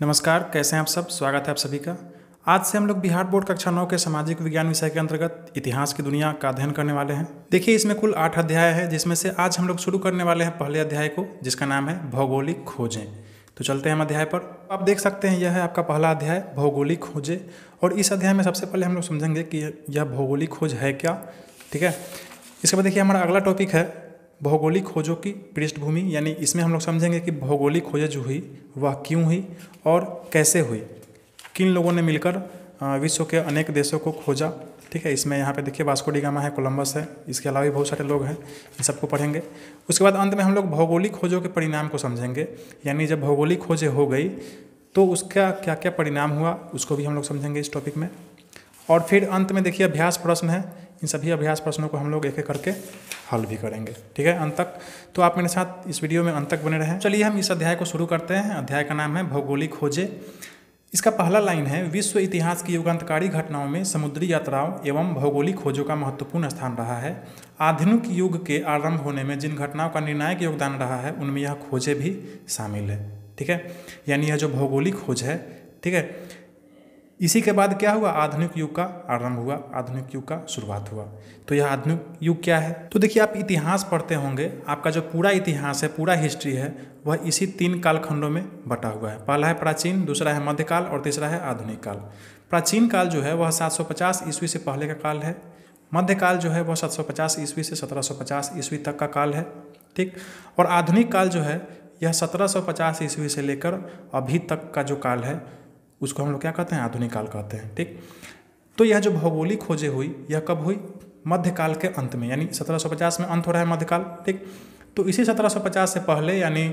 नमस्कार, कैसे हैं आप सब। स्वागत है आप सभी का। आज से हम लोग बिहार बोर्ड कक्षा 9 के सामाजिक विज्ञान विषय के अंतर्गत इतिहास की दुनिया का अध्ययन करने वाले हैं। देखिए, इसमें कुल 8 अध्याय है, जिसमें से आज हम लोग शुरू करने वाले हैं पहले अध्याय को, जिसका नाम है भौगोलिक खोजें। तो चलते हैं हम अध्याय पर। आप देख सकते हैं, यह है आपका पहला अध्याय, भौगोलिक खोजें। और इस अध्याय में सबसे पहले हम लोग समझेंगे कि यह भौगोलिक खोज है क्या। ठीक है, इसके बाद देखिए हमारा अगला टॉपिक है भौगोलिक खोजों की पृष्ठभूमि, यानी इसमें हम लोग समझेंगे कि भौगोलिक खोजें जो हुई वह क्यों हुई और कैसे हुई, किन लोगों ने मिलकर विश्व के अनेक देशों को खोजा। ठीक है, इसमें यहाँ पे देखिए वास्को डी गामा है, कोलंबस है, इसके अलावा भी बहुत सारे लोग हैं, इन सबको पढ़ेंगे। उसके बाद अंत में हम लोग भौगोलिक खोजों के परिणाम को समझेंगे, यानी जब भौगोलिक खोजें हो गई तो उसका क्या क्या परिणाम हुआ, उसको भी हम लोग समझेंगे इस टॉपिक में। और फिर अंत में देखिए अभ्यास प्रश्न है, इन सभी अभ्यास प्रश्नों को हम लोग एक एक करके हल भी करेंगे। ठीक है, अंत तक तो आप मेरे साथ इस वीडियो में अंत तक बने रहें। चलिए हम इस अध्याय को शुरू करते हैं। अध्याय का नाम है भौगोलिक खोजें। इसका पहला लाइन है, विश्व इतिहास की युगांतकारी घटनाओं में समुद्री यात्राओं एवं भौगोलिक खोजों का महत्वपूर्ण स्थान रहा है। आधुनिक युग के आरंभ होने में जिन घटनाओं का निर्णायक योगदान रहा है उनमें यह खोजें भी शामिल है। ठीक है, यानी यह जो भौगोलिक खोज है, ठीक है, इसी के बाद क्या हुआ, आधुनिक युग का आरंभ हुआ, आधुनिक युग का शुरुआत हुआ। तो यह आधुनिक युग क्या है, तो देखिए आप इतिहास पढ़ते होंगे, आपका जो पूरा इतिहास है, पूरा हिस्ट्री है, वह इसी 3 कालखंडों में बटा हुआ है। पहला है प्राचीन, दूसरा है मध्यकाल और तीसरा है आधुनिक काल। प्राचीन काल जो है वह 750 ईस्वी से पहले का काल है। मध्यकाल जो है वह 750 ईस्वी से 1750 ईस्वी तक का काल है। ठीक, और आधुनिक काल जो है यह 1750 ईस्वी से लेकर अभी तक का जो काल है उसको हम लोग क्या कहते हैं, आधुनिक काल कहते हैं। ठीक, तो यह जो भौगोलिक खोजें हुई यह कब हुई, मध्यकाल के अंत में, यानी 1750 में अंत हो रहा है मध्यकाल। ठीक, तो इसी 1750 से पहले यानी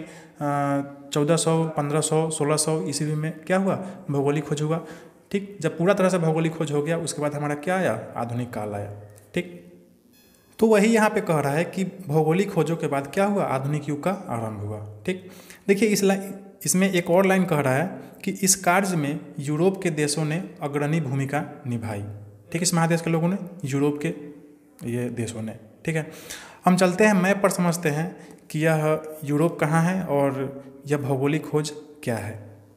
1400, 1500, 1600 ईस्वी में क्या हुआ, भौगोलिक खोज हुआ। ठीक, जब पूरा तरह से भौगोलिक खोज हो गया उसके बाद हमारा क्या आया, आधुनिक काल आया। ठीक, तो वही यहाँ पे कह रहा है कि भौगोलिक खोजों के बाद क्या हुआ, आधुनिक युग का आरंभ हुआ। ठीक, देखिए इसमें एक और लाइन कह रहा है कि इस कार्य में यूरोप के देशों ने अग्रणी भूमिका निभाई। ठीक, इस महादेश के लोगों ने, यूरोप के ये देशों ने। ठीक है, हम चलते हैं मैप पर, समझते हैं कि यह यूरोप कहाँ है और यह भौगोलिक खोज क्या है।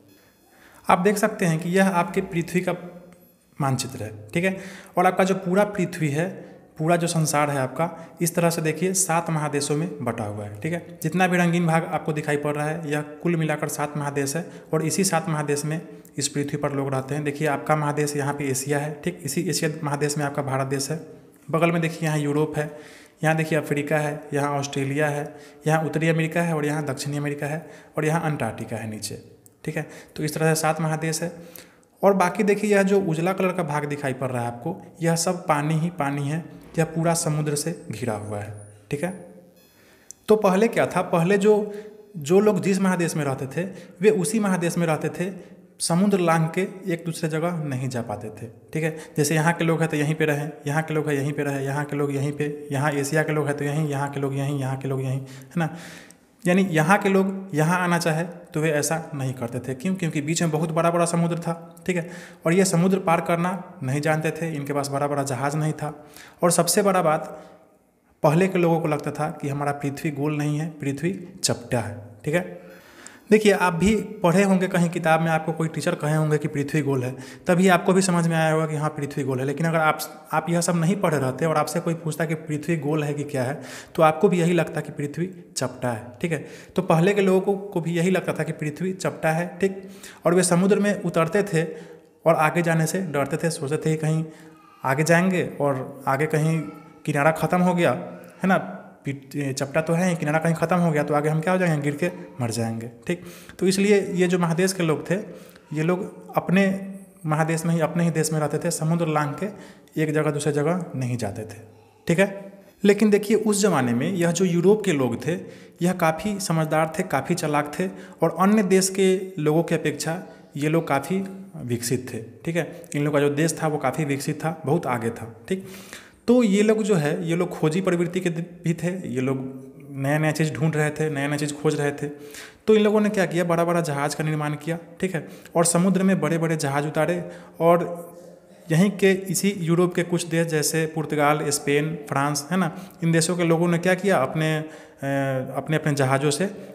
आप देख सकते हैं कि यह आपके पृथ्वी का मानचित्र है। ठीक है, और आपका जो पूरा पृथ्वी है, पूरा जो संसार है आपका, इस तरह से देखिए 7 महादेशों में बटा हुआ है। ठीक है, जितना भी रंगीन भाग आपको दिखाई पड़ रहा है यह कुल मिलाकर 7 महादेश है, और इसी 7 महादेश में इस पृथ्वी पर लोग रहते हैं। देखिए आपका महादेश यहाँ पे एशिया है। ठीक, इसी एशिया महादेश में आपका भारत देश है। बगल में देखिए यहाँ यूरोप है, यहाँ देखिए अफ्रीका है, यहाँ ऑस्ट्रेलिया है, यहाँ उत्तरी अमेरिका है, और यहाँ दक्षिणी अमेरिका है, और यहाँ अंटार्कटिका है नीचे। ठीक है, तो इस तरह से 7 महादेश है। और बाकी देखिए यह जो उजला कलर का भाग दिखाई पड़ रहा है आपको, यह सब पानी ही पानी है, यह पूरा समुद्र से घिरा हुआ है। ठीक है, तो पहले क्या था, पहले जो लोग जिस महादेश में रहते थे वे उसी महादेश में रहते थे, समुद्र लांघ के एक दूसरे जगह नहीं जा पाते थे। ठीक है, जैसे यहाँ के लोग हैं तो यहीं पे रहें, यहाँ के लोग हैं यहीं पे रहें, यहाँ के लोग यहीं पे, यहाँ एशिया के लोग हैं तो यहीं, यहाँ के लोग यहीं, यहाँ के लोग यहीं, है ना। यानी यहाँ के लोग यहाँ आना चाहे तो वे ऐसा नहीं करते थे। क्यों, क्योंकि बीच में बहुत बड़ा बड़ा समुद्र था। ठीक है, और ये समुद्र पार करना नहीं जानते थे, इनके पास बड़ा बड़ा जहाज़ नहीं था। और सबसे बड़ा बात, पहले के लोगों को लगता था कि हमारा पृथ्वी गोल नहीं है, पृथ्वी चपटा है। ठीक है, देखिए आप भी पढ़े होंगे कहीं किताब में, आपको कोई टीचर कहे होंगे कि पृथ्वी गोल है, तभी आपको भी समझ में आया होगा कि हाँ पृथ्वी गोल है। लेकिन अगर आप यह सब नहीं पढ़े रहते और आपसे कोई पूछता कि पृथ्वी गोल है कि क्या है, तो आपको भी यही लगता कि पृथ्वी चपटा है। ठीक है, तो पहले के लोगों को भी यही लगता था कि पृथ्वी चपटा है। ठीक, और वे समुद्र में उतरते थे और आगे जाने से डरते थे, सोचते थे कि कहीं आगे जाएंगे और आगे कहीं किनारा ख़त्म हो गया, है ना, चपटा तो है, किनारा कहीं ख़त्म हो गया तो आगे हम क्या हो जाएंगे, गिर के मर जाएंगे। ठीक, तो इसलिए ये जो महादेश के लोग थे, ये लोग अपने महादेश में ही, अपने ही देश में रहते थे, समुद्र लांघ के एक जगह दूसरे जगह नहीं जाते थे। ठीक है, लेकिन देखिए उस ज़माने में यह जो यूरोप के लोग थे यह काफ़ी समझदार थे, काफ़ी चालाक थे, और अन्य देश के लोगों की अपेक्षा ये लोग काफ़ी विकसित थे। ठीक है, इन लोगों का जो देश था वो काफ़ी विकसित था, बहुत आगे था। ठीक, तो ये लोग जो है, ये लोग खोजी प्रवृत्ति के भी थे, ये लोग नया नया चीज़ ढूंढ रहे थे, नया नया चीज़ खोज रहे थे। तो इन लोगों ने क्या किया, बड़ा बड़ा जहाज़ का निर्माण किया। ठीक है, और समुद्र में बड़े बड़े जहाज़ उतारे, और यहीं के इसी यूरोप के कुछ देश जैसे पुर्तगाल, स्पेन, फ्रांस, है ना, इन देशों के लोगों ने क्या किया, अपने अपने जहाज़ों से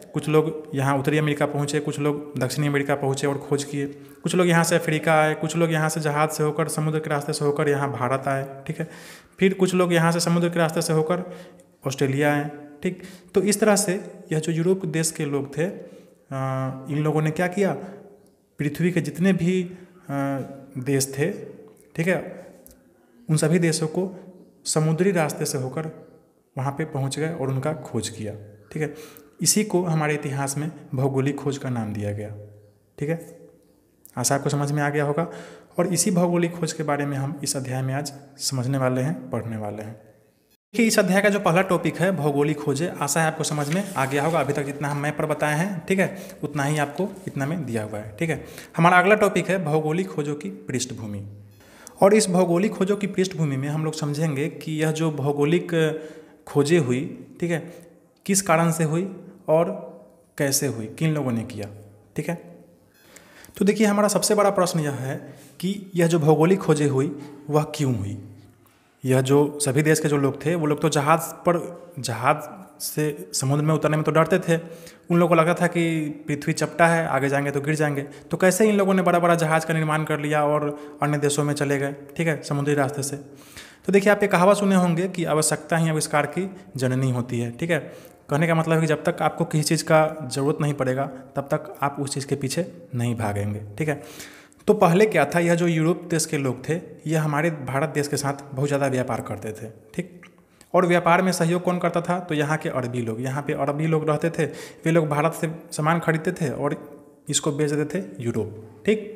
कुछ लोग यहाँ उत्तरी अमेरिका पहुँचे, कुछ लोग दक्षिणी अमेरिका पहुँचे और खोज किए, कुछ लोग यहाँ से अफ्रीका आए, कुछ लोग यहाँ से जहाज़ से होकर समुद्र के रास्ते से होकर यहाँ भारत आए, ठीक है। फिर कुछ लोग यहाँ से समुद्र के रास्ते से होकर ऑस्ट्रेलिया आए, ठीक। तो इस तरह से यह जो यूरोप देश के लोग थे, इन लोगों ने क्या किया, पृथ्वी के जितने भी देश थे, ठीक है, उन सभी देशों को समुद्री रास्ते से होकर वहाँ पे पहुँच गए और उनका खोज किया, ठीक है। इसी को हमारे इतिहास में भौगोलिक खोज का नाम दिया गया, ठीक है। आशा आपको समझ में आ गया होगा। और इसी भौगोलिक खोज के बारे में हम इस अध्याय में आज समझने वाले हैं, पढ़ने वाले हैं। देखिए, इस अध्याय का जो पहला टॉपिक है भौगोलिक खोजें, आशा है आपको समझ में आ गया होगा। अभी तक जितना हम मैप पर बताए हैं, ठीक है, उतना ही आपको इतना में दिया हुआ है, ठीक है। हमारा अगला टॉपिक है भौगोलिक खोजों की पृष्ठभूमि। और इस भौगोलिक खोजों की पृष्ठभूमि में हम लोग समझेंगे कि यह जो भौगोलिक खोजें हुई, ठीक है, किस कारण से हुई और कैसे हुई, किन लोगों ने किया, ठीक है। तो देखिए, हमारा सबसे बड़ा प्रश्न यह है कि यह जो भौगोलिक खोजें हुई वह क्यों हुई। यह जो सभी देश के जो लोग थे, वो लोग तो जहाज़ से समुद्र में उतरने में तो डरते थे। उन लोगों को लगता था कि पृथ्वी चपटा है, आगे जाएंगे तो गिर जाएंगे। तो कैसे इन लोगों ने बड़ा बड़ा जहाज़ का निर्माण कर लिया और अन्य देशों में चले गए, ठीक है, समुद्री रास्ते से। तो देखिए, आप ये कहावत सुने होंगे कि आवश्यकता ही आविष्कार की जननी होती है, ठीक है। कहने का मतलब है कि जब तक आपको किसी चीज़ का ज़रूरत नहीं पड़ेगा तब तक आप उस चीज़ के पीछे नहीं भागेंगे, ठीक है। तो पहले क्या था, यह जो यूरोप देश के लोग थे, यह हमारे भारत देश के साथ बहुत ज़्यादा व्यापार करते थे, ठीक। और व्यापार में सहयोग कौन करता था, तो यहाँ के अरबी लोग, यहाँ पे अरबी लोग रहते थे। वे लोग भारत से सामान खरीदते थे और इसको बेच देते थे यूरोप, ठीक।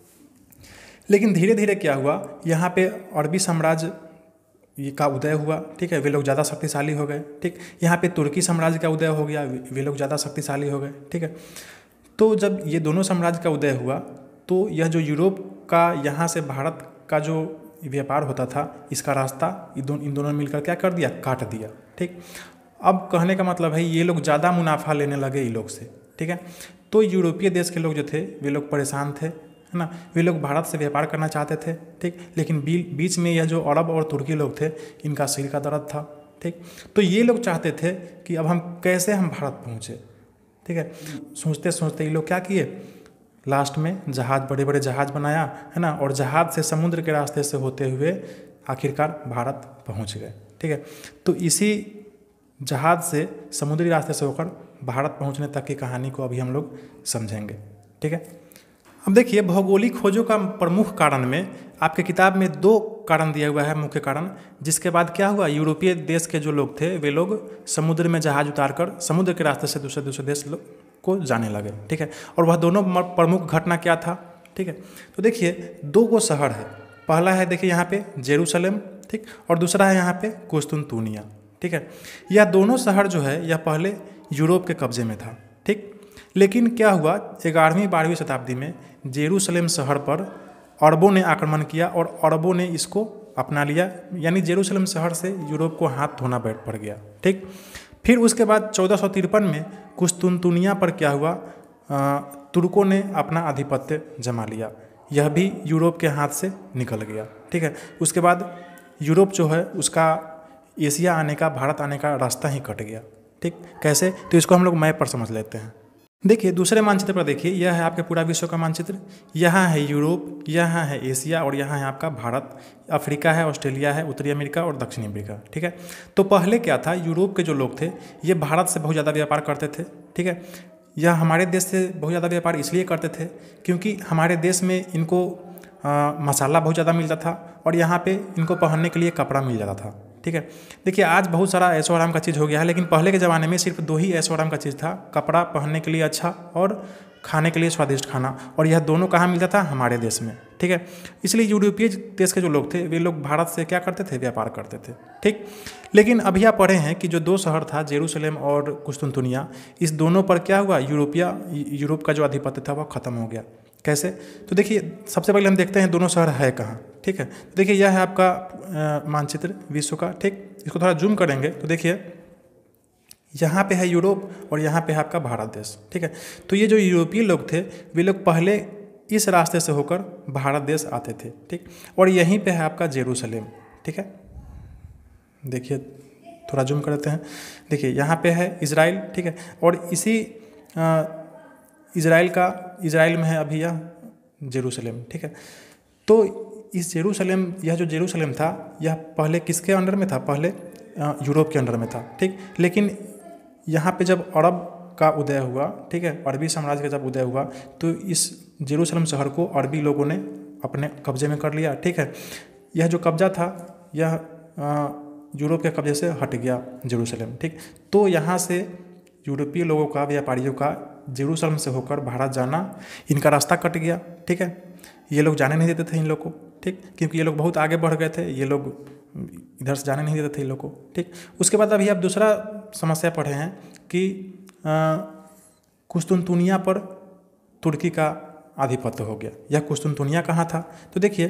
लेकिन धीरे धीरे क्या हुआ, यहाँ पे अरबी साम्राज्य का उदय हुआ, ठीक है, वे लोग ज़्यादा शक्तिशाली हो गए, ठीक। यहाँ पे तुर्की साम्राज्य का उदय हो गया, वे लोग ज़्यादा शक्तिशाली हो गए, ठीक है। तो जब ये दोनों साम्राज्य का उदय हुआ तो यह जो यूरोप का यहाँ से भारत का जो व्यापार होता था, इसका रास्ता इन दोनों ने मिलकर क्या कर दिया, काट दिया, ठीक। अब कहने का मतलब है ये लोग ज़्यादा मुनाफा लेने लगे इन लोग से, ठीक है। तो यूरोपीय देश के लोग जो थे वे लोग परेशान थे, है ना। वे लोग भारत से व्यापार करना चाहते थे, ठीक। लेकिन बीच में यह जो अरब और तुर्की लोग थे, इनका सिर का दर्द था, ठीक। तो ये लोग चाहते थे कि अब हम कैसे भारत पहुँचे, ठीक है। सोचते सोचते ये लोग क्या किए, लास्ट में जहाज़, बड़े बड़े जहाज़ बनाया, है ना, और जहाज़ से समुद्र के रास्ते से होते हुए आखिरकार भारत पहुंच गए, ठीक है। तो इसी जहाज़ से समुद्री रास्ते से होकर भारत पहुंचने तक की कहानी को अभी हम लोग समझेंगे, ठीक है। अब देखिए, भौगोलिक खोजों का प्रमुख कारण में आपके किताब में 2 कारण दिया हुआ है, मुख्य कारण। जिसके बाद क्या हुआ, यूरोपीय देश के जो लोग थे वे लोग समुद्र में जहाज़ उतारकर समुद्र के रास्ते से दूसरे देश को जाने लगे, ठीक है। और वह दोनों प्रमुख घटना क्या था, ठीक है। तो देखिए, 2 गो शहर है। पहला है देखिए यहाँ पे जेरूसलम, ठीक, और दूसरा है यहाँ पे कुस्तुनतुनिया, ठीक है। यह दोनों शहर जो है यह पहले यूरोप के कब्जे में था, ठीक। लेकिन क्या हुआ, 11वीं 12वीं शताब्दी में जेरूसलम शहर पर अरबों ने आक्रमण किया और अरबों ने इसको अपना लिया, यानी जेरूसलम शहर से यूरोप को हाथ धोना पड़ गया, ठीक। फिर उसके बाद 1453 में कुस्तुनतुनिया पर क्या हुआ, तुर्कों ने अपना आधिपत्य जमा लिया। यह भी यूरोप के हाथ से निकल गया, ठीक है। उसके बाद यूरोप जो है उसका एशिया आने का, भारत आने का रास्ता ही कट गया, ठीक। कैसे, तो इसको हम लोग मैप पर समझ लेते हैं। देखिए, दूसरे मानचित्र पर देखिए, यह है आपके पूरा विश्व का मानचित्र। यहाँ है यूरोप, यहाँ है एशिया और यहाँ है आपका भारत। अफ्रीका है, ऑस्ट्रेलिया है, उत्तरी अमेरिका और दक्षिणी अमेरिका, ठीक है। तो पहले क्या था, यूरोप के जो लोग थे ये भारत से बहुत ज़्यादा व्यापार करते थे, ठीक है। यह हमारे देश से बहुत ज़्यादा व्यापार इसलिए करते थे क्योंकि हमारे देश में इनको मसाला बहुत ज़्यादा मिलता था और यहाँ पे इनको पहनने के लिए कपड़ा मिल जाता था, ठीक है। देखिए, आज बहुत सारा ऐशो आराम का चीज़ हो गया है, लेकिन पहले के ज़माने में सिर्फ 2 ही ऐशो आराम का चीज़ था, कपड़ा पहनने के लिए अच्छा और खाने के लिए स्वादिष्ट खाना। और यह दोनों कहाँ मिलता था, हमारे देश में, ठीक है। इसलिए यूरोपीय देश के जो लोग थे वे लोग भारत से क्या करते थे, व्यापार करते थे, ठीक। लेकिन अभी आप पढ़े हैं कि जो 2 शहर था जेरूसलम और कुस्तुनतुनिया, इस दोनों पर क्या हुआ, यूरोप का जो आधिपत्य था वह खत्म हो गया। कैसे, तो देखिए, सबसे पहले हम देखते हैं दोनों शहर है कहाँ, ठीक है। तो देखिए, यह है आपका मानचित्र विश्व का, ठीक। इसको थोड़ा जूम करेंगे तो देखिए, यहाँ पे है यूरोप और यहाँ पे है आपका भारत देश, ठीक है। तो ये जो यूरोपीय लोग थे वे लोग पहले इस रास्ते से होकर भारत देश आते थे, ठीक। और यहीं पे है आपका जेरूसलम, ठीक है। देखिए, थोड़ा जूम करते हैं, देखिए यहाँ पे है इजराइल, ठीक है। और इसी इज़राइल में है अभी यह जेरूशलेम, ठीक है। तो इस जेरूशलेम, यह जो जेरूशलेम था यह पहले किसके अंडर में था? पहले यूरोप के अंडर में था, ठीक। लेकिन यहाँ पे जब अरब का उदय हुआ, ठीक है, अरबी साम्राज्य का जब उदय हुआ तो इस जेरूशलेम शहर को अरबी लोगों ने अपने कब्जे में कर लिया, ठीक है। यह जो कब्जा था यह यूरोप के कब्जे से हट गया जेरूशलेम, ठीक। तो यहाँ से यूरोपीय लोगों का, व्यापारियों का जेरूशलेम से होकर भारत जाना, इनका रास्ता कट गया, ठीक है। ये लोग जाने नहीं देते थे इन लोग को, ठीक, क्योंकि ये लोग बहुत आगे बढ़ गए थे, ये लोग इधर से जाने नहीं देते थे इन लोग को, ठीक। उसके बाद अभी आप दूसरा समस्या पढ़े हैं कि कुस्तुनतुनिया पर तुर्की का आधिपत्य हो गया। यह कुस्तुनतुनिया कहाँ था? तो देखिए,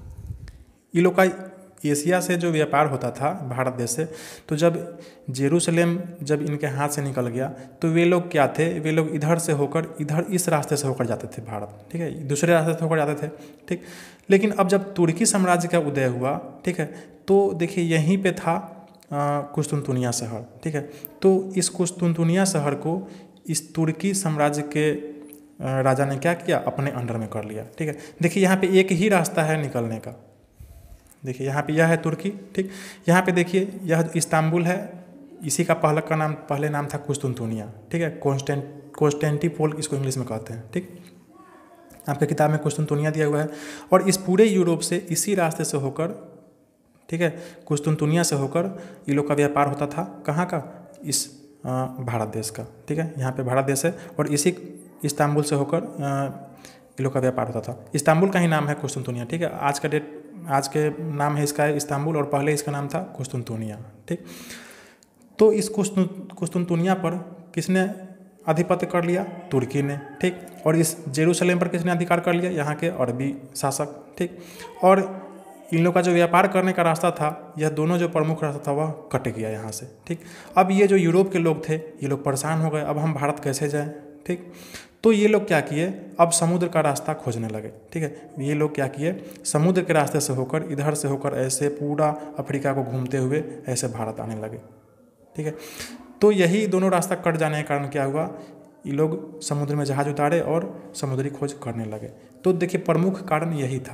ये लोग का एशिया से जो व्यापार होता था भारत देश से, तो जब जेरूशलेम जब इनके हाथ से निकल गया तो वे लोग क्या थे, वे लोग इधर से होकर, इधर इस रास्ते से होकर जाते थे भारत, ठीक है, दूसरे रास्ते से होकर जाते थे, ठीक। लेकिन अब जब तुर्की साम्राज्य का उदय हुआ, ठीक है, तो देखिए यहीं पे था कुस्तुनतुनिया शहर, ठीक है। तो इस कुस्तुनतुनिया शहर को इस तुर्की साम्राज्य के राजा ने क्या किया? अपने अंडर में कर लिया, ठीक है। देखिए यहाँ पे एक ही रास्ता है निकलने का, देखिए यहाँ पे यह है तुर्की, ठीक। यहाँ पे देखिए यह इस्तांबुल है, इसी का पहले नाम था कुस्तुनतुनिया, ठीक है। कॉन्स्टेंटिनोपल इसको इंग्लिश में कहते हैं, ठीक। आपके किताब में कुस्तुनतुनिया दिया हुआ है। और इस पूरे यूरोप से इसी रास्ते से होकर, ठीक है, कुस्तुनतुनिया से होकर ये लोग का व्यापार होता था। कहाँ का? इस भारत देश का, ठीक है। यहाँ पे भारत देश है और इसी इस्तांबुल से होकर ये लोग का व्यापार होता था। इस्तांबुल का ही नाम है कुस्तुनतुनिया, ठीक है। आज के नाम है इसका इस्तांबुल और पहले इसका नाम था कुस्तुनतुनिया, ठीक। तो इस कुस्तुनतुनिया पर किसने आधिपत्य कर लिया? तुर्की ने, ठीक। और इस जेरूशलेम पर किसने अधिकार कर लिया? यहाँ के अरबी शासक, ठीक। और इन लोग का जो व्यापार करने का रास्ता था, यह दोनों जो प्रमुख रास्ता था वह कट गया यहाँ से, ठीक। अब ये जो यूरोप के लोग थे ये लोग परेशान हो गए, अब हम भारत कैसे जाएं, ठीक। तो ये लोग क्या किए? अब समुद्र का रास्ता खोजने लगे, ठीक है। ये लोग क्या किए? समुद्र के रास्ते से होकर, इधर से होकर ऐसे पूरा अफ्रीका को घूमते हुए ऐसे भारत आने लगे, ठीक है। तो यही दोनों रास्ता कट जाने के कारण क्या हुआ? ये लोग समुद्र में जहाज उतारे और समुद्री खोज करने लगे। तो देखिए प्रमुख कारण यही था।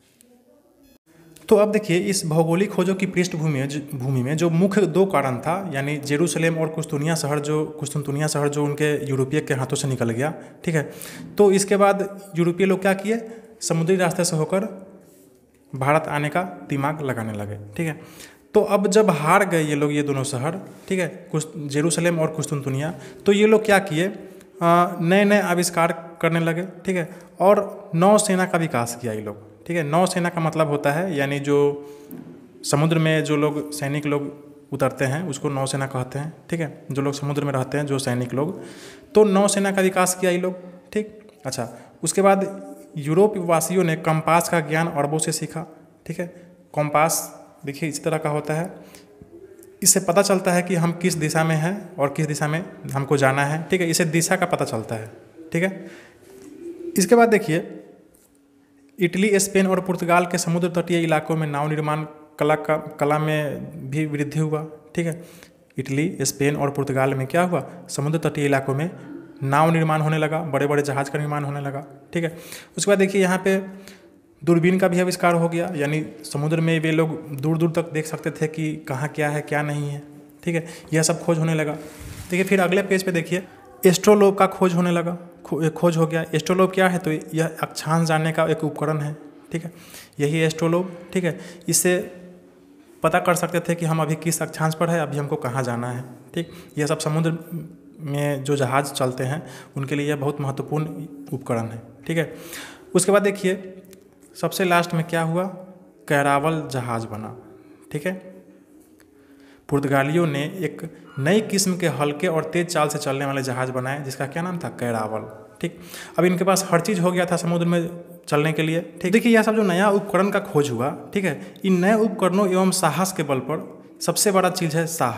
तो अब देखिए इस भौगोलिक खोजों की पृष्ठभूमि में जो मुख्य दो कारण था, यानी जेरूशलेम और कुस्तुनतुनिया शहर जो उनके यूरोपीय के हाथों से निकल गया, ठीक है। तो इसके बाद यूरोपीय लोग क्या किए? समुद्री रास्ते से होकर भारत आने का दिमाग लगाने लगे, ठीक है। तो अब जब हार गए ये लोग, ये दोनों शहर, ठीक है, जेरूशलेम और कुस्तुनतुनिया, तो ये लोग क्या किए? नए नए आविष्कार करने लगे, ठीक है। और नौसेना का विकास किया ये लोग, ठीक है। नौसेना का मतलब होता है, यानी जो समुद्र में जो लोग सैनिक लोग उतरते हैं उसको नौसेना कहते हैं, ठीक है। जो लोग समुद्र में रहते हैं, जो सैनिक लोग, तो नौसेना का विकास किया ये लोग, ठीक। अच्छा, उसके बाद यूरोप वासियों ने कंपास का ज्ञान अरबों से सीखा, ठीक है। कंपास देखिए इस तरह का होता है, इससे पता चलता है कि हम किस दिशा में हैं और किस दिशा में हमको जाना है, ठीक है। इससे दिशा का पता चलता है, ठीक है। इसके बाद देखिए इटली, स्पेन और पुर्तगाल के समुद्र तटीय इलाकों में नाव निर्माण कला में भी वृद्धि हुआ, ठीक है। इटली, स्पेन और पुर्तगाल में क्या हुआ? समुद्र तटीय इलाकों में नाव निर्माण होने लगा, बड़े बड़े जहाज का निर्माण होने लगा, ठीक है। उसके बाद देखिए यहाँ पे दूरबीन का भी आविष्कार हो गया, यानी समुद्र में वे लोग दूर दूर तक देख सकते थे कि कहाँ क्या है क्या नहीं है, ठीक है। यह सब खोज होने लगा। देखिए फिर अगले पेज पे देखिए एस्ट्रोलोब का खोज होने लगा, खोज हो गया। एस्ट्रोलोब क्या है? तो यह अक्षांश जानने का एक उपकरण है, ठीक है। यही एस्ट्रोलोब, ठीक है। इससे पता कर सकते थे कि हम अभी किस अक्षांश पर है, अभी हमको कहाँ जाना है, ठीक। यह सब समुद्र में जो जहाज चलते हैं उनके लिए यह बहुत महत्वपूर्ण उपकरण है, ठीक है। उसके बाद देखिए सबसे लास्ट में क्या हुआ? कैरावल जहाज बना, ठीक है। पुर्तगालियों ने एक नई किस्म के हल्के और तेज चाल से चलने वाले जहाज बनाए जिसका क्या नाम था? कैरावल, ठीक। अब इनके पास हर चीज़ हो गया था समुद्र में चलने के लिए, ठीक। देखिए यह सब जो नया उपकरण का खोज हुआ, ठीक है, इन नए उपकरणों एवं साहस के बल पर, सबसे बड़ा चीज़ है साहस,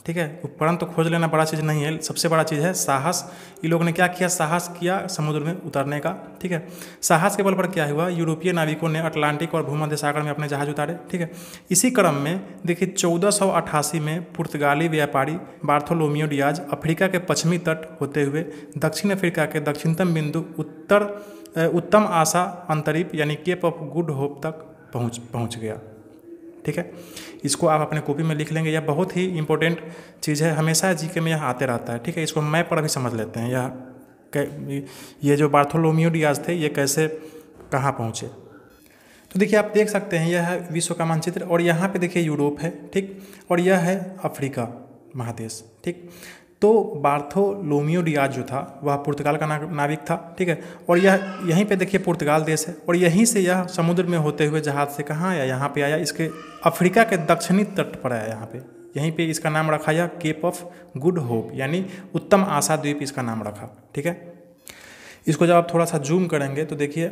ठीक है। उपकरण तो खोज लेना बड़ा चीज़ नहीं है, सबसे बड़ा चीज़ है साहस। ये लोगों ने क्या किया, साहस किया समुद्र में उतरने का, ठीक है। साहस के बल पर क्या हुआ, यूरोपीय नाविकों ने अटलांटिक और भूमध्य सागर में अपने जहाज उतारे, ठीक है। इसी क्रम में देखिए 1488 में पुर्तगाली व्यापारी बार्थोलोमियो डियाज अफ्रीका के पश्चिमी तट होते हुए दक्षिण अफ्रीका के दक्षिणतम बिंदु उत्तम आशा अंतरीप यानी केप ऑफ गुड होप तक पहुँच गया, ठीक है। इसको आप अपने कॉपी में लिख लेंगे, यह बहुत ही इंपॉर्टेंट चीज़ है, हमेशा जीके में यह आते रहता है, ठीक है। इसको मैप पर अभी समझ लेते हैं, ये जो बार्थोलोमियो डियाज थे ये कैसे कहाँ पहुँचे। तो देखिए आप देख सकते हैं यह है विश्व का मानचित्र, और यहाँ पे देखिए यूरोप है, ठीक, और यह है अफ्रीका महादेश, ठीक। तो बार्थोलोमियो डियाज जो था वह पुर्तगाल का नाविक था, ठीक है। और यह यहीं पे देखिए पुर्तगाल देश है, और यहीं से यह समुद्र में होते हुए जहाज से कहाँ आया, यहाँ पे आया, इसके अफ्रीका के दक्षिणी तट पर आया, यहाँ पे यहीं पे इसका नाम रखा यह केप ऑफ गुड होप यानी उत्तम आशा द्वीप इसका नाम रखा, ठीक है। इसको जब आप थोड़ा सा जूम करेंगे तो देखिए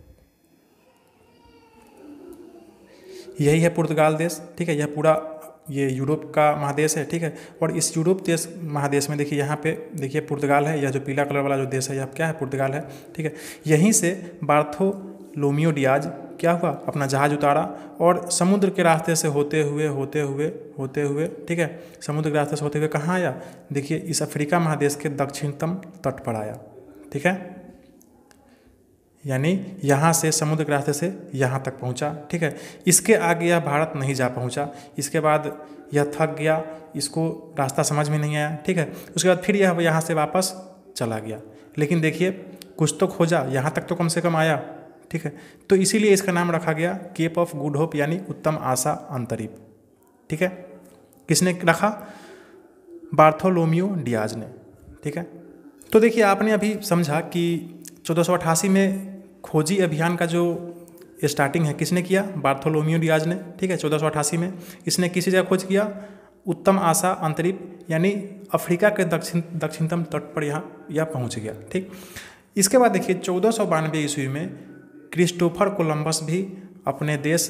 यही है पुर्तगाल देश, ठीक है। यह पूरा ये यूरोप का महादेश है, ठीक है। और इस यूरोप देश महादेश में देखिए यहाँ पे देखिए पुर्तगाल है, यह जो पीला कलर वाला जो देश है यह क्या है, पुर्तगाल है, ठीक है। यहीं से बार्थोलोमियो डियाज क्या हुआ, अपना जहाज उतारा और समुद्र के रास्ते से होते हुए ठीक है, समुद्र के रास्ते से होते हुए कहाँ आया, देखिए इस अफ्रीका महादेश के दक्षिणतम तट पर आया, ठीक है। यानी यहाँ से समुद्र के रास्ते से यहाँ तक पहुँचा, ठीक है। इसके आगे यह भारत नहीं जा पहुँचा, इसके बाद यह थक गया, इसको रास्ता समझ में नहीं आया, ठीक है। उसके बाद फिर यह यहाँ से वापस चला गया, लेकिन देखिए कुछ तो खोजा, यहाँ तक तो कम से कम आया, ठीक है। तो इसीलिए इसका नाम रखा गया केप ऑफ गुड होप यानी उत्तम आशा अंतरीप, ठीक है। किसने रखा, बार्थोलोमियो डियाज ने, ठीक है। तो देखिए आपने अभी समझा कि 1488 में खोजी अभियान का जो स्टार्टिंग है किसने किया, बार्थोलोमियो डियाज ने, ठीक है। 1488 में इसने किसी जगह खोज किया, उत्तम आशा अंतरीप यानी अफ्रीका के दक्षिणतम तट पर यह पहुंच गया, ठीक। इसके बाद देखिए 1492 ईस्वी में क्रिस्टोफर कोलंबस भी अपने देश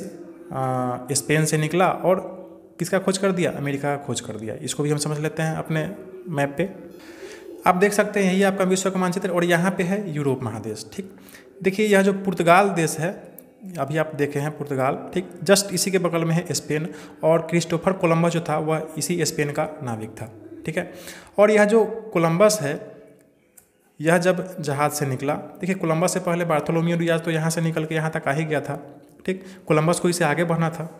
स्पेन से निकला और किसका खोज कर दिया, अमेरिका का खोज कर दिया। इसको भी हम समझ लेते हैं अपने मैप पे। आप देख सकते हैं ये आपका विश्व का मानचित्र, और यहाँ पे है यूरोप महादेश, ठीक। देखिए यह जो पुर्तगाल देश है, अभी आप देखे हैं पुर्तगाल, ठीक, जस्ट इसी के बगल में है स्पेन, और क्रिस्टोफर कोलंबस जो था वह इसी स्पेन का नाविक था, ठीक है। और यह जो कोलंबस है यह जब जहाज़ से निकला, देखिए कोलंबस से पहले बार्थोलोमियो डियाज तो यहाँ से निकल के यहाँ तक आ ही गया था, ठीक। कोलंबस को इसे आगे बढ़ना था।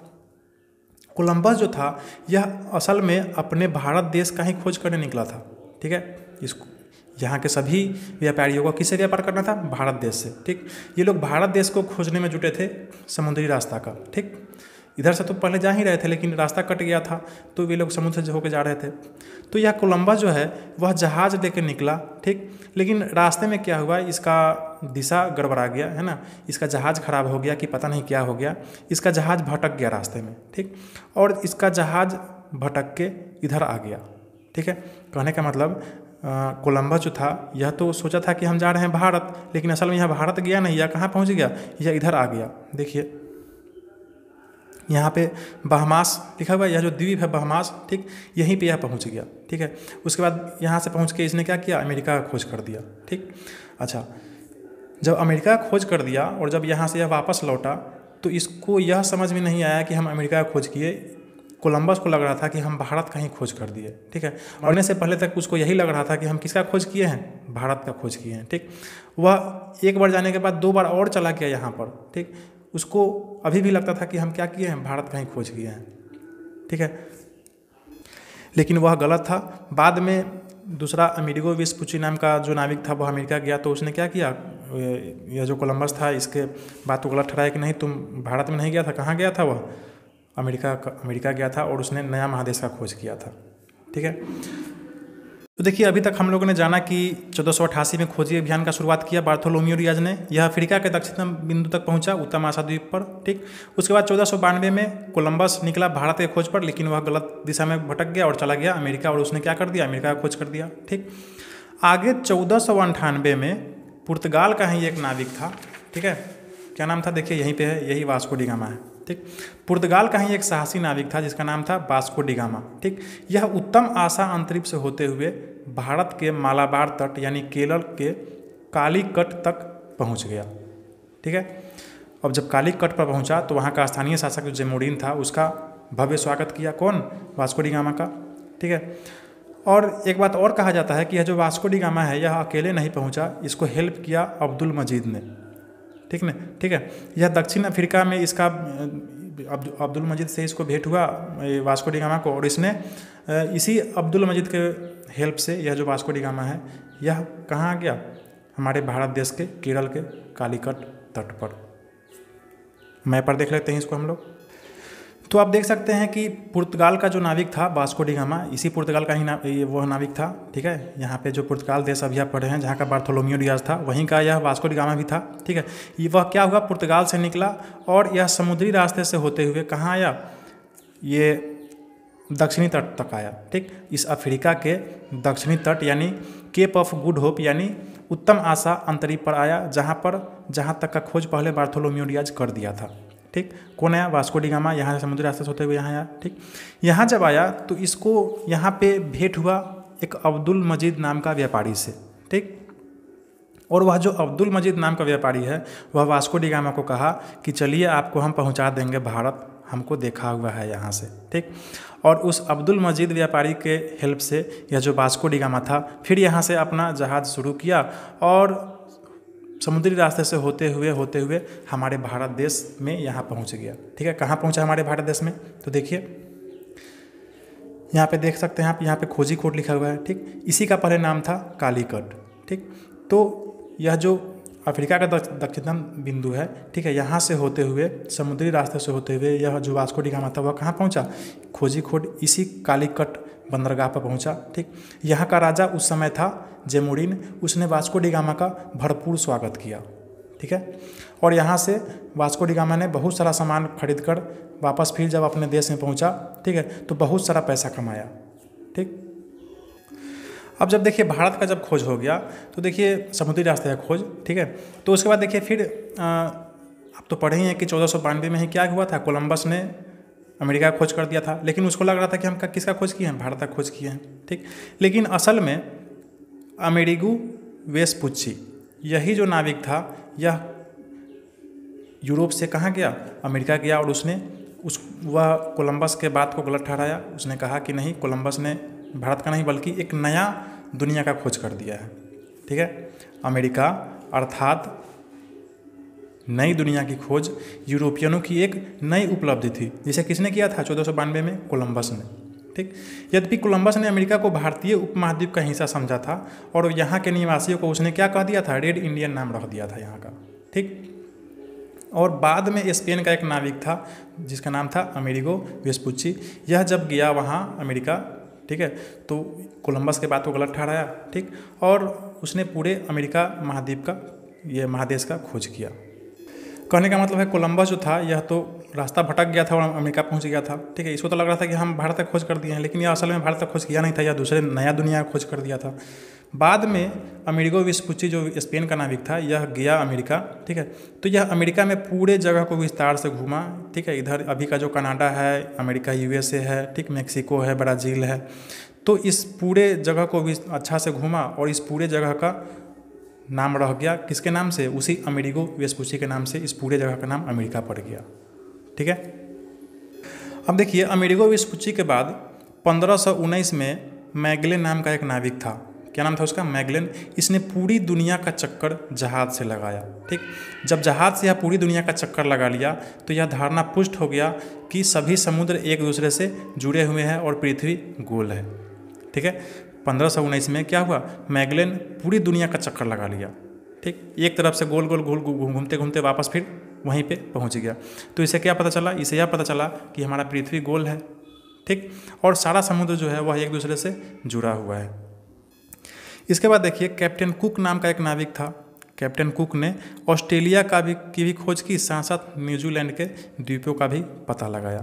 कोलंबस जो था यह असल में अपने भारत देश का ही खोज करने निकला था, ठीक है। इसको यहाँ के सभी व्यापारियों को किससे व्यापार करना था, भारत देश से, ठीक। ये लोग भारत देश को खोजने में जुटे थे, समुद्री रास्ता का, ठीक। इधर से तो पहले जा ही रहे थे लेकिन रास्ता कट गया था तो वे लोग समुद्र से होकर जा रहे थे। तो यह कोलंबस जो है वह जहाज़ लेकर निकला, ठीक, लेकिन रास्ते में क्या हुआ, इसका दिशा गड़बड़ा गया, है ना, इसका जहाज़ खराब हो गया कि पता नहीं क्या हो गया, इसका जहाज़ भटक गया रास्ते में, ठीक। और इसका जहाज़ भटक के इधर आ गया, ठीक है। कहने का मतलब कोलंबस जो था यह तो सोचा था कि हम जा रहे हैं भारत, लेकिन असल में यह भारत गया नहीं, यह कहाँ पहुँच गया, यह इधर आ गया। देखिए यहाँ पे बहमास लिखा हुआ है, यह जो द्वीप है बहमास, ठीक, यहीं पे यह पहुँच गया, ठीक है। उसके बाद यहाँ से पहुँच के इसने क्या किया, अमेरिका का खोज कर दिया, ठीक। अच्छा, जब अमेरिका का खोज कर दिया और जब यहाँ से यह वापस लौटा तो इसको यह समझ में नहीं आया कि हम अमेरिका का खोज किए, कोलंबस को लग रहा था कि हम भारत का ही खोज कर दिए, ठीक है। मरने से पहले तक उसको यही लग रहा था कि हम किसका खोज किए हैं, भारत का खोज किए हैं, ठीक। वह एक बार जाने के बाद 2 बार और चला गया यहाँ पर, ठीक। उसको अभी भी लगता था कि हम क्या किए हैं, भारत का ही खोज किए हैं, ठीक है। लेकिन वह गलत था। बाद में दूसरा अमेरिगो वेस्पुची नाम का जो नाविक था वह अमेरिका गया, तो उसने क्या किया, यह जो कोलंबस था इसके बात को गलत ठहराया कि नहीं तुम भारत में नहीं गया था, कहाँ गया था वह, अमेरिका गया था और उसने नया महादेश का खोज किया था, ठीक है। तो देखिए अभी तक हम लोगों ने जाना कि 1488 में खोजी अभियान का शुरुआत किया बार्थोलोमियो डियाज ने, यह अफ्रीका के दक्षिणतम बिंदु तक पहुंचा, उत्तम आशा द्वीप पर, ठीक। उसके बाद 1492 में कोलंबस निकला भारत के खोज पर, लेकिन वह गलत दिशा में भटक गया और चला गया अमेरिका, और उसने क्या कर दिया, अमेरिका का खोज कर दिया, ठीक। आगे 1498 में पुर्तगाल का ही एक नाविक था, ठीक है, क्या नाम था, देखिए यहीं पे है, यही वास्को डी गामा है, ठीक। पुर्तगाल का ही एक साहसी नाविक था जिसका नाम था वास्को डी गामा। ठीक। यह उत्तम आशा अंतरिक्ष से होते हुए भारत के मालाबार तट यानी केरल के कालीकट तक पहुंच गया। ठीक है। अब जब कालीकट पर पहुंचा तो वहां का स्थानीय शासक जो जेमुडीन था उसका भव्य स्वागत किया। कौन? वास्को डी गामा का। ठीक है। और एक बात और कहा जाता है कि यह जो वास्को डी गामा है यह अकेले नहीं पहुंचा, इसको हेल्प किया अब्दुल मजीद ने। ठीक न? ठीक है। यह दक्षिण अफ्रीका में इसका अब्दुल मजीद से इसको भेंट हुआ वास्को डी गामा को, और इसने इसी अब्दुल मजीद के हेल्प से यह जो वास्को डी गामा है यह कहाँ आ गया? हमारे भारत देश के केरल के कालीकट तट पर। मैप पर देख लेते हैं इसको हम लोग। तो आप देख सकते हैं कि पुर्तगाल का जो नाविक था वास्को डी गामा, इसी पुर्तगाल का ही वह नाविक था। ठीक है। यहाँ पे जो पुर्तगाल देश अभी आप पढ़े हैं जहाँ का बार्थोलोमियो डियाज था वहीं का यह वास्को डी गामा भी था। ठीक है। वह क्या हुआ? पुर्तगाल से निकला और यह समुद्री रास्ते से होते हुए कहाँ आया? ये दक्षिणी तट तक आया। ठीक। इस अफ्रीका के दक्षिणी तट यानी केप ऑफ गुड होप यानी उत्तम आशा अंतरिक्ष पर आया, जहाँ तक का खोज पहले बार्थोलोमियो डियाज कर दिया था। ठीक। कौन आया? Vasco da Gama. यहाँ से समुद्री रास्ते से होते हुए यहाँ आया। ठीक। यहाँ जब आया तो इसको यहाँ पे भेंट हुआ एक अब्दुल मजीद नाम का व्यापारी से। ठीक। और वह जो अब्दुल मजीद नाम का व्यापारी है वह वास्को डी गामा को कहा कि चलिए आपको हम पहुँचा देंगे भारत, हमको देखा हुआ है यहाँ से। ठीक। और उस अब्दुल मजीद व्यापारी के हेल्प से यह जो वास्को डी गामा था फिर यहाँ से अपना जहाज़ शुरू किया और समुद्री रास्ते से होते हुए हमारे भारत देश में यहाँ पहुँच गया। ठीक है। कहाँ पहुँचा हमारे भारत देश में? तो देखिए यहाँ पे देख सकते हैं आप, यहाँ पे खोजीकोट लिखा हुआ है। ठीक। इसी का पहले नाम था कालीकट। ठीक। तो यह जो अफ्रीका का दक्षिणतम बिंदु है, ठीक है, यहाँ से होते हुए समुद्री रास्ते से होते हुए यह जो वास्को डी गामा था वह कहाँ पहुँचा? खोजीकोट इसी कालीकट बंदरगाह पर पहुँचा। ठीक। यहाँ का राजा उस समय था जेमुडीन, उसने वास्को डी गामा का भरपूर स्वागत किया। ठीक है। और यहाँ से वास्को डी गामा ने बहुत सारा सामान खरीद कर वापस फिर जब अपने देश में पहुँचा, ठीक है, तो बहुत सारा पैसा कमाया। ठीक। अब जब देखिए भारत का जब खोज हो गया तो देखिए समुद्री रास्ते का खोज, ठीक है, तो उसके बाद देखिए फिर आप तो पढ़े ही हैं कि 1492 में ही क्या हुआ था? कोलंबस ने अमेरिका का खोज कर दिया था, लेकिन उसको लग रहा था कि हम किसका खोज किए हैं? भारत का खोज किए हैं। ठीक। लेकिन असल में अमेरिगो वेस्पुच्ची यही जो नाविक था यह यूरोप से कहाँ गया? अमेरिका गया, और उसने वह कोलंबस के बात को गलत ठहराया। उसने कहा कि नहीं, कोलंबस ने भारत का नहीं बल्कि एक नया दुनिया का खोज कर दिया है। ठीक है। अमेरिका अर्थात नई दुनिया की खोज यूरोपियनों की एक नई उपलब्धि थी, जिसे किसने किया था? 1492 में कोलंबस ने। ठीक। यद्यपि कोलंबस ने अमेरिका को भारतीय उपमहाद्वीप का हिस्सा समझा था और यहाँ के निवासियों को उसने क्या कह दिया था? रेड इंडियन नाम रख दिया था यहाँ का। ठीक। और बाद में स्पेन का एक नाविक था जिसका नाम था अमेरिगो वेस्पुच्ची। यह जब गया वहाँ अमेरिका, ठीक है, तो कोलंबस के बात को गलत ठहराया। ठीक। और उसने पूरे अमेरिका महाद्वीप का, ये महादेश का खोज किया। कहने का मतलब है कोलंबस जो था यह तो रास्ता भटक गया था और अमेरिका पहुंच गया था। ठीक है। इसको तो लग रहा था कि हम भारत का खोज कर दिए हैं, लेकिन यह असल में भारत का खोज किया नहीं था, यह दूसरे नया दुनिया का खोज कर दिया था। बाद में अमेरिगो वेस्पुच्ची जो स्पेन का नाविक था यह गया अमेरिका। ठीक है। तो यह अमेरिका में पूरे जगह को विस्तार से घूमा। ठीक है। इधर अभी का जो कनाडा है, अमेरिका USA है, ठीक, मेक्सिको है, ब्राज़ील है, तो इस पूरे जगह को भी अच्छा से घूमा और इस पूरे जगह का नाम रह गया किसके नाम से? उसी अमेरिगो वेस्पुच्ची के नाम से इस पूरे जगह का नाम अमेरिका पड़ गया। ठीक है। अब देखिए अमेरिगो वेस्पुच्ची के बाद 1519 में मैगलेन नाम का एक नाविक था। क्या नाम था उसका? मैगलेन। इसने पूरी दुनिया का चक्कर जहाज़ से लगाया। ठीक। जब जहाज़ से यह पूरी दुनिया का चक्कर लगा लिया तो यह धारणा पुष्ट हो गया कि सभी समुद्र एक दूसरे से जुड़े हुए हैं और पृथ्वी गोल है। ठीक है। 1519 में क्या हुआ? मैगलेन पूरी दुनिया का चक्कर लगा लिया। ठीक। एक तरफ से गोल गोल घूमते घूमते वापस फिर वहीं पे पहुंच गया। तो इसे क्या पता चला? इसे यह पता चला कि हमारा पृथ्वी गोल है। ठीक। और सारा समुद्र जो है वह एक दूसरे से जुड़ा हुआ है। इसके बाद देखिए कैप्टन कुक नाम का एक नाविक था। कैप्टन कुक ने ऑस्ट्रेलिया की भी खोज की, साथ साथ न्यूजीलैंड के द्वीपों का भी पता लगाया।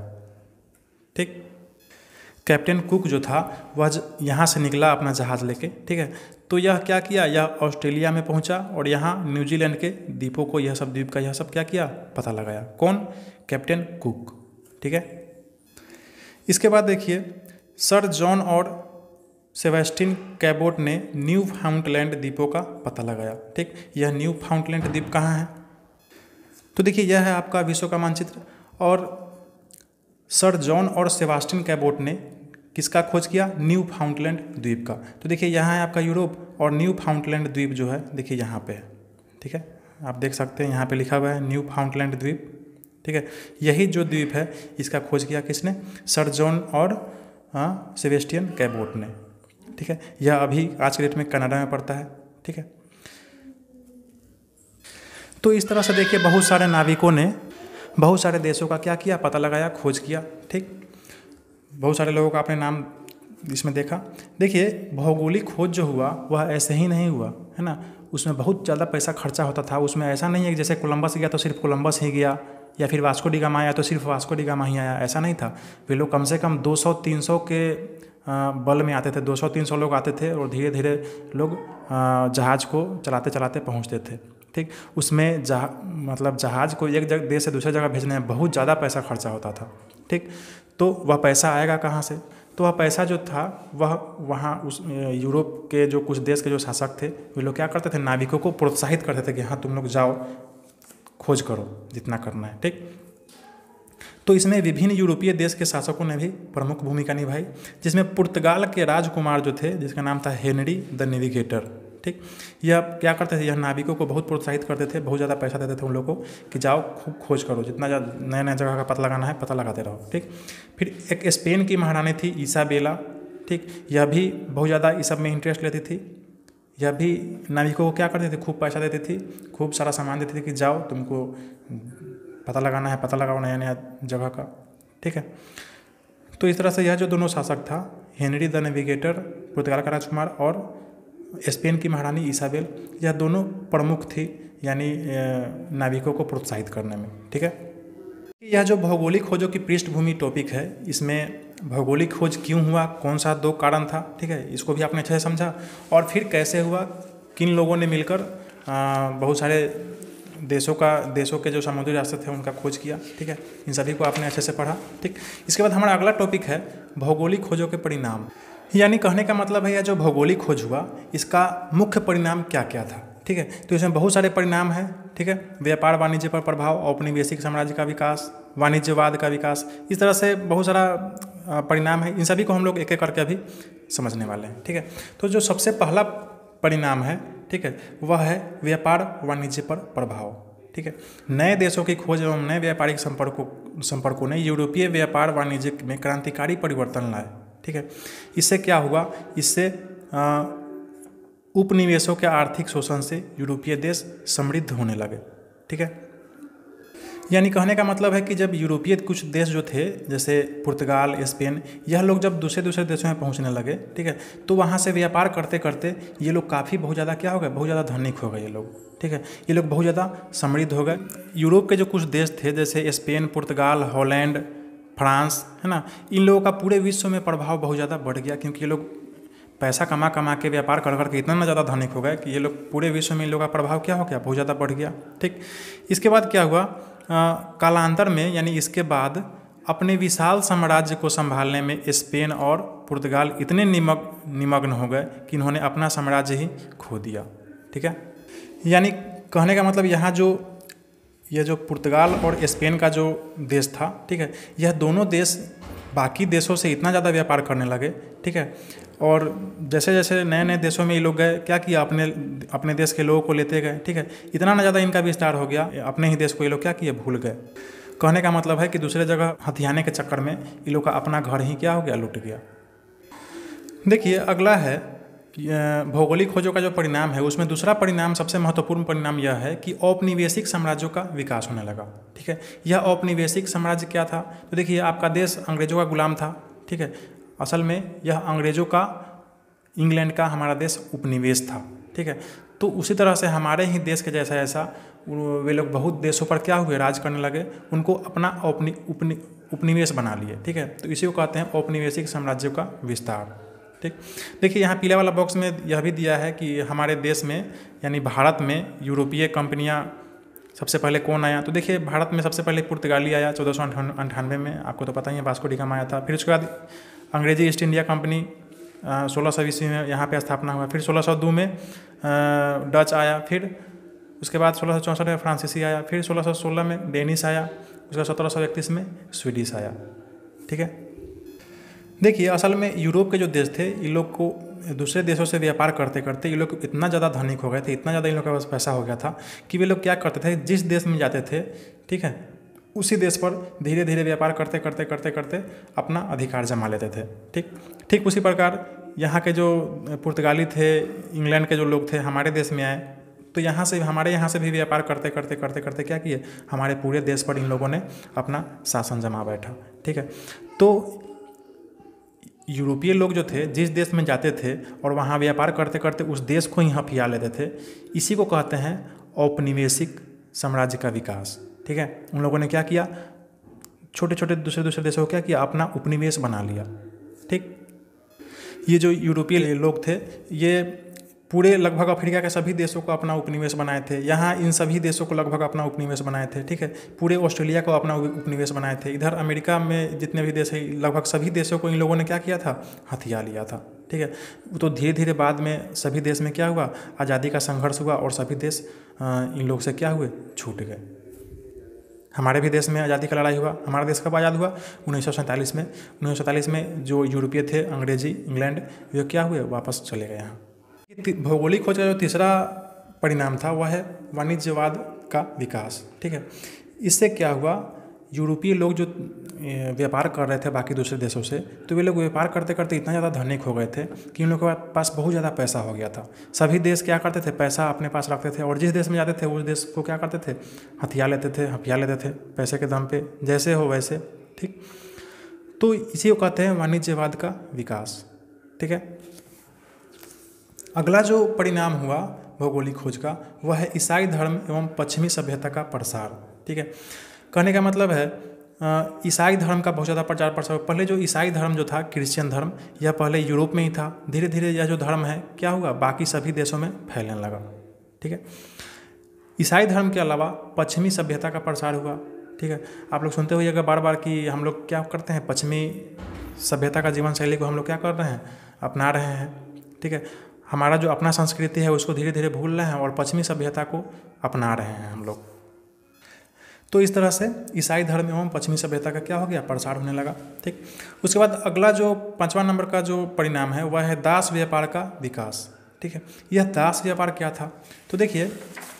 ठीक। कैप्टन कुक जो था वह यहाँ से निकला अपना जहाज़ लेके। ठीक है। तो यह क्या किया, यह ऑस्ट्रेलिया में पहुंचा और यहाँ न्यूजीलैंड के द्वीपों को, यह सब द्वीप का यह सब क्या किया, पता लगाया। कौन, कैप्टन कुक। ठीक है, इसके बाद देखिए सर जॉन और सेबेस्टियन कैबोट ने न्यू फाउंडलैंड द्वीपों का पता लगाया। ठीक, यह न्यू फाउंडलैंड द्वीप कहाँ है, तो देखिए यह है आपका विश्व का मानचित्र। और सर जॉन और सेबेस्टियन कैबोट ने किसका खोज किया, न्यू फाउंडलैंड द्वीप का। तो देखिए यहाँ है आपका यूरोप और न्यू फाउंडलैंड द्वीप जो है देखिए यहाँ पे है। ठीक है, आप देख सकते हैं यहाँ पे लिखा हुआ है न्यू फाउंडलैंड द्वीप। ठीक है, यही जो द्वीप है इसका खोज किया किसने, सर जॉन और सेबेस्टियन कैबोट ने। ठीक है, यह अभी आज के डेट में कनाडा में पड़ता है। ठीक है, तो इस तरह से देखिए बहुत सारे नाविकों ने बहुत सारे देशों का क्या किया, पता लगाया, खोज किया। ठीक, बहुत सारे लोगों का आपने नाम इसमें देखा। देखिए भौगोलिक खोज जो हुआ वह ऐसे ही नहीं हुआ है ना, उसमें बहुत ज़्यादा पैसा खर्चा होता था। उसमें ऐसा नहीं है कि जैसे कोलंबस गया तो सिर्फ कोलंबस ही गया, या फिर वास्को डी गामा आया तो सिर्फ वास्को डी गामा ही आया, ऐसा नहीं था। वे लोग कम से कम 200-300 के बल में आते थे, 200-300 लोग आते थे और धीरे धीरे लोग जहाज़ को चलाते चलाते पहुँचते थे। ठीक, उसमें जहाज़ को एक देश से दूसरे जगह भेजने में बहुत ज़्यादा पैसा खर्चा होता था। ठीक, तो वह पैसा आएगा कहाँ से, तो वह पैसा जो था वह वहाँ उस यूरोप के जो कुछ देश के जो शासक थे वे लोग क्या करते थे, नाविकों को प्रोत्साहित करते थे कि हाँ तुम लोग जाओ खोज करो जितना करना है। ठीक, तो इसमें विभिन्न यूरोपीय देश के शासकों ने भी प्रमुख भूमिका निभाई, जिसमें पुर्तगाल के राजकुमार जो थे जिसका नाम था हेनरी द नेविगेटर। ठीक, यह क्या करते थे, यह नाविकों को बहुत प्रोत्साहित करते थे, बहुत ज़्यादा पैसा देते थे उन लोगों को कि जाओ खूब खोज करो, जितना नए नए जगह का पता लगाना है पता लगाते रहो। ठीक, फिर एक स्पेन की महारानी थी इसाबेला। ठीक, यह भी बहुत ज़्यादा इस सब में इंटरेस्ट लेती थी। यह भी नाविकों को क्या करती थी, खूब पैसा देती थी, खूब सारा सामान देती थी कि जाओ तुमको पता लगाना है, पता लगाओ नया नया जगह का। ठीक है, तो इस तरह से यह जो दोनों शासक था, हेनरी द नेविगेटर पुर्तगाल का राजकुमार और स्पेन की महारानी इसाबेल, यह दोनों प्रमुख थी यानी नाविकों को प्रोत्साहित करने में। ठीक है, यह जो भौगोलिक खोजों की पृष्ठभूमि टॉपिक है, इसमें भौगोलिक खोज क्यों हुआ, कौन सा 2 कारण था। ठीक है, इसको भी आपने अच्छे से समझा, और फिर कैसे हुआ, किन लोगों ने मिलकर बहुत सारे देशों के जो समुद्री रास्ते थे उनका खोज किया। ठीक है, इन सभी को आपने अच्छे से पढ़ा। ठीक, इसके बाद हमारा अगला टॉपिक है भौगोलिक खोजों के परिणाम, यानी कहने का मतलब है यह जो भौगोलिक खोज हुआ इसका मुख्य परिणाम क्या क्या था। ठीक है, तो इसमें बहुत सारे परिणाम हैं। ठीक है, व्यापार वाणिज्य पर प्रभाव, औपनिवेशिक साम्राज्य का विकास, वाणिज्यवाद का विकास, इस तरह से बहुत सारा परिणाम है। इन सभी को हम लोग एक एक करके अभी समझने वाले हैं। ठीक है, तो जो सबसे पहला परिणाम है, ठीक है, वह है व्यापार वाणिज्य पर प्रभाव। ठीक है, नए देशों की खोज एवं नए व्यापारिक संपर्कों ने यूरोपीय व्यापार वाणिज्य में क्रांतिकारी परिवर्तन लाए। ठीक है, इससे क्या हुआ, इससे उपनिवेशों के आर्थिक शोषण से यूरोपीय देश समृद्ध होने लगे। ठीक है, यानी कहने का मतलब है कि जब यूरोपीय कुछ देश जो थे जैसे पुर्तगाल, स्पेन, यह लोग जब दूसरे देशों में पहुंचने लगे, ठीक है, तो वहाँ से व्यापार करते करते ये लोग काफ़ी बहुत ज़्यादा क्या हो गए, बहुत ज़्यादा धनिक हो गए ये लोग। ठीक है, ये लोग बहुत ज़्यादा समृद्ध हो गए। यूरोप के जो कुछ देश थे जैसे स्पेन, पुर्तगाल, हॉलैंड, फ्रांस, है ना, इन लोगों का पूरे विश्व में प्रभाव बहुत ज़्यादा बढ़ गया, क्योंकि ये लोग पैसा कमा कमा के व्यापार कर करके इतना ज़्यादा धनिक हो गए कि ये लोग पूरे विश्व में इन लोगों का प्रभाव क्या हो गया, बहुत ज़्यादा बढ़ गया। ठीक, इसके बाद क्या हुआ, कालांतर में यानी इसके बाद अपने विशाल साम्राज्य को संभालने में स्पेन और पुर्तगाल इतने निमग्न हो गए कि इन्होंने अपना साम्राज्य ही खो दिया। ठीक है, यानी कहने का मतलब यहाँ यह जो पुर्तगाल और स्पेन का जो देश था, ठीक है, यह दोनों देश बाकी देशों से इतना ज़्यादा व्यापार करने लगे। ठीक है, और जैसे जैसे नए नए देशों में ये लोग गए, क्या किया, अपने देश के लोगों को लेते गए। ठीक है, इतना ना ज़्यादा इनका विस्तार हो गया, अपने ही देश को ये लोग क्या किए, भूल गए। कहने का मतलब है कि दूसरे जगह हथियाने के चक्कर में ये लोग का अपना घर ही क्या हो गया, लुट गया। देखिए अगला है भौगोलिक खोजों का जो परिणाम है, उसमें दूसरा परिणाम, सबसे महत्वपूर्ण परिणाम यह है कि औपनिवेशिक साम्राज्यों का विकास होने लगा। ठीक है, यह औपनिवेशिक साम्राज्य क्या था, तो देखिए आपका देश अंग्रेजों का गुलाम था। ठीक है, असल में यह अंग्रेजों का, इंग्लैंड का हमारा देश उपनिवेश था। ठीक है, तो उसी तरह से हमारे ही देश के जैसा ऐसा वे लोग बहुत देशों पर क्या हुए, राज करने लगे, उनको अपना उपनिवेश बना लिए। ठीक है, तो इसी को कहते हैं औपनिवेशिक साम्राज्यों का विस्तार। ठीक, देखिए यहाँ पीला वाला बॉक्स में यह भी दिया है कि हमारे देश में यानी भारत में यूरोपीय कंपनियाँ सबसे पहले कौन आया। तो देखिए भारत में सबसे पहले पुर्तगाली आया 1498 में, आपको तो पता ही है, वास्को डी गामा आया था। फिर उसके बाद अंग्रेजी ईस्ट इंडिया कंपनी 1600 ईस्वी में यहाँ पे स्थापना हुआ। फिर 1602 में डच आया। फिर उसके बाद 1664 में फ्रांसीसी आया। फिर 1616 में डेनिश आया। उसके बाद 1731 में स्वीडिश आया। ठीक है, देखिए असल में यूरोप के जो देश थे, इन लोग को दूसरे देशों से व्यापार करते करते ये लोग इतना ज़्यादा धनिक हो गए थे, इतना ज़्यादा इन लोगों के पास पैसा हो गया था कि वे लोग क्या करते थे, जिस देश में जाते थे, ठीक है, उसी देश पर धीरे धीरे व्यापार करते करते करते करते अपना अधिकार जमा लेते थे। ठीक उसी प्रकार यहाँ के जो पुर्तगाली थे, इंग्लैंड के जो लोग थे, हमारे देश में आए, तो हमारे यहाँ से भी व्यापार करते करते करते करते क्या किए, हमारे पूरे देश पर इन लोगों ने अपना शासन जमा बैठा। ठीक है, तो यूरोपीय लोग जो थे जिस देश में जाते थे और वहाँ व्यापार करते करते उस देश को ही हथिया लेते थे, इसी को कहते हैं औपनिवेशिक साम्राज्य का विकास। ठीक है, उन लोगों ने क्या किया, छोटे छोटे दूसरे देशों को क्या किया, अपना उपनिवेश बना लिया। ठीक, ये जो यूरोपीय लोग थे ये पूरे लगभग अफ्रीका के सभी देशों को अपना उपनिवेश बनाए थे। यहाँ इन सभी देशों को लगभग अपना उपनिवेश बनाए थे। ठीक है, पूरे ऑस्ट्रेलिया को अपना उपनिवेश बनाए थे। इधर अमेरिका में जितने भी देश हैं, लगभग सभी देशों को इन लोगों ने क्या किया था, हथिया लिया था। ठीक है, तो धीरे धीरे बाद में सभी देश में क्या हुआ, आज़ादी का संघर्ष हुआ और सभी देश इन लोग से क्या हुए, छूट गए। हमारे भी देश में आज़ादी का लड़ाई हुआ। हमारा देश कब आज़ाद हुआ, 1947 में। 1947 में जो यूरोपीय थे, अंग्रेजी, इंग्लैंड, वे क्या हुए, वापस चले गए यहाँ। भौगोलिक खोज का जो तीसरा परिणाम था वह है वाणिज्यवाद का विकास। ठीक है, इससे क्या हुआ, यूरोपीय लोग जो व्यापार कर रहे थे बाकी दूसरे देशों से, तो वे लोग व्यापार करते करते इतना ज़्यादा धनिक हो गए थे कि उन लोगों के पास बहुत ज़्यादा पैसा हो गया था। सभी देश क्या करते थे, पैसा अपने पास रखते थे और जिस देश में जाते थे उस देश को क्या करते थे, हथिया लेते थे पैसे के दम पे, जैसे हो वैसे। ठीक, तो इसी को कहते हैं वाणिज्यवाद का विकास। ठीक है, अगला जो परिणाम हुआ भौगोलिक खोज का वह है ईसाई धर्म एवं पश्चिमी सभ्यता का प्रसार। ठीक है, कहने का मतलब है ईसाई धर्म का बहुत ज़्यादा प्रचार प्रसार। पहले जो ईसाई धर्म जो था, क्रिश्चियन धर्म, यह पहले यूरोप में ही था। धीरे धीरे यह जो धर्म है क्या हुआ, बाकी सभी देशों में फैलने लगा। ठीक है, ईसाई धर्म के अलावा पश्चिमी सभ्यता का प्रसार हुआ। ठीक है, आप लोग सुनते होइएगा बार बार कि हम लोग क्या करते हैं, पश्चिमी सभ्यता का जीवन शैली को हम लोग क्या कर रहे हैं, अपना रहे हैं। ठीक है, हमारा जो अपना संस्कृति है उसको धीरे धीरे भूल रहे हैं और पश्चिमी सभ्यता को अपना रहे हैं हम लोग। तो इस तरह से ईसाई धर्म एवं पश्चिमी सभ्यता का क्या हो गया, प्रसार होने लगा। ठीक, उसके बाद अगला जो 5वां नंबर का जो परिणाम है वह है दास व्यापार का विकास। ठीक है, यह दास व्यापार क्या था, तो देखिए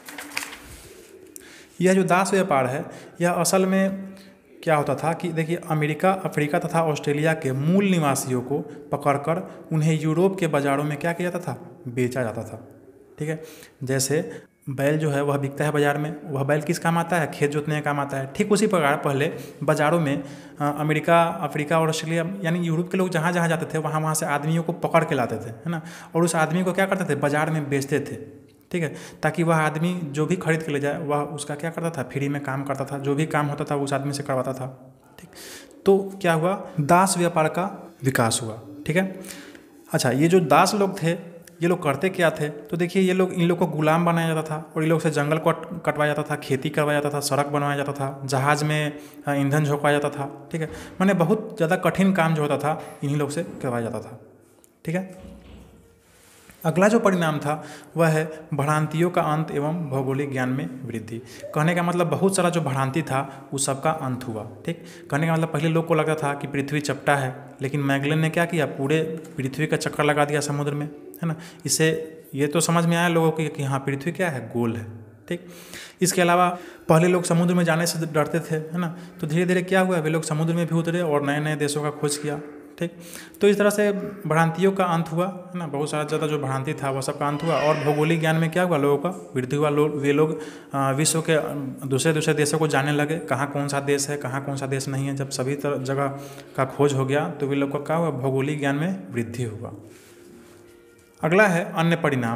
यह जो दास व्यापार है यह असल में क्या होता था कि देखिए अमेरिका, अफ्रीका तथा ऑस्ट्रेलिया के मूल निवासियों को पकड़कर उन्हें यूरोप के बाज़ारों में क्या किया जाता था, बेचा जाता था। ठीक है, जैसे बैल जो है वह बिकता है बाज़ार में, वह बैल किस काम आता है, खेत जोतने का काम आता है। ठीक उसी प्रकार पहले बाज़ारों में अमेरिका, अफ्रीका और ऑस्ट्रेलिया यानी यूरोप के लोग जहाँ जहाँ जाते थे वहाँ से आदमियों को पकड़ के लाते थे, है ना, और उस आदमी को क्या करते थे, बाज़ार में बेचते थे। ठीक है, ताकि वह आदमी जो भी खरीद के ले जाए वह उसका क्या करता था, फ्री में काम करता था, जो भी काम होता था उस आदमी से करवाता था। ठीक, तो क्या हुआ, दास व्यापार का विकास हुआ। ठीक है, अच्छा, ये जो दास लोग थे ये लोग करते क्या थे, तो देखिए ये लोग, इन लोग को गुलाम बनाया जाता था और इन लोग से जंगल को कटवाया जाता था, खेती करवाया जाता था, सड़क बनवाया जाता था, जहाज़ में ईंधन झोंकाया जाता था। ठीक है, माने बहुत ज़्यादा कठिन काम जो होता था इन्हीं लोग से करवाया जाता था। ठीक है, अगला जो परिणाम था वह है भ्रांतियों का अंत एवं भौगोलिक ज्ञान में वृद्धि। कहने का मतलब बहुत सारा जो भ्रांति था उस सब का अंत हुआ। ठीक, कहने का मतलब पहले लोग को लगता था कि पृथ्वी चपटा है, लेकिन मैगलन ने क्या किया, पूरे पृथ्वी का चक्कर लगा दिया समुद्र में, है ना। इससे ये तो समझ में आया लोगों को कि हाँ पृथ्वी क्या है, गोल है। ठीक, इसके अलावा पहले लोग समुद्र में जाने से डरते थे, है ना, तो धीरे धीरे क्या हुआ, वे लोग समुद्र में भी उतरे और नए नए देशों का खोज किया। ठीक, तो इस तरह से भ्रांतियों का अंत हुआ, है ना, बहुत सारा ज़्यादा जो भ्रांति था वह सब का अंत हुआ और भौगोलिक ज्ञान में क्या हुआ, लोगों का वृद्धि हुआ। वे लोग विश्व के दूसरे देशों को जानने लगे, कहाँ कौन सा देश है, कहाँ कौन सा देश नहीं है। जब सभी जगह का खोज हो गया तो वे लोग का क्या हुआ, भौगोलिक ज्ञान में वृद्धि हुआ। अगला है अन्य परिणाम।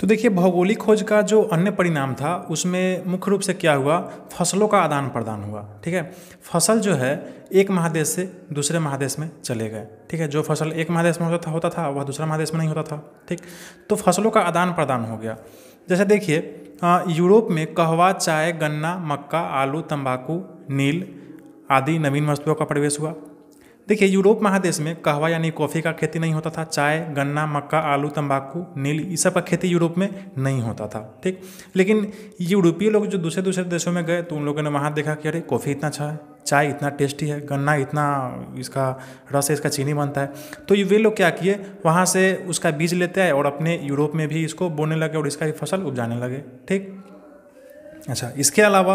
तो देखिए भौगोलिक खोज का जो अन्य परिणाम था उसमें मुख्य रूप से क्या हुआ, फसलों का आदान प्रदान हुआ। ठीक है, फसल जो है एक महादेश से दूसरे महादेश में चले गए। ठीक है, जो फसल एक महादेश में होता था वह दूसरा महादेश में नहीं होता था। ठीक, तो फसलों का आदान प्रदान हो गया। जैसे देखिए यूरोप में कहवा, चाय, गन्ना, मक्का, आलू, तंबाकू, नील आदि नवीन वस्तुओं का प्रवेश हुआ। देखिए यूरोप महादेश में कहवा यानी कॉफ़ी का खेती नहीं होता था। चाय, गन्ना, मक्का, आलू, तंबाकू, नील इस सब का खेती यूरोप में नहीं होता था। ठीक, लेकिन यूरोपीय लोग जो दूसरे दूसरे देशों में गए तो उन लोगों ने वहाँ देखा कि अरे कॉफ़ी इतना अच्छा है, चाय इतना टेस्टी है, गन्ना इतना इसका रस है, इसका चीनी बनता है। तो वे लोग क्या किए, वहाँ से उसका बीज लेते आए और अपने यूरोप में भी इसको बोने लगे और इसका फसल उपजाने लगे। ठीक, अच्छा, इसके अलावा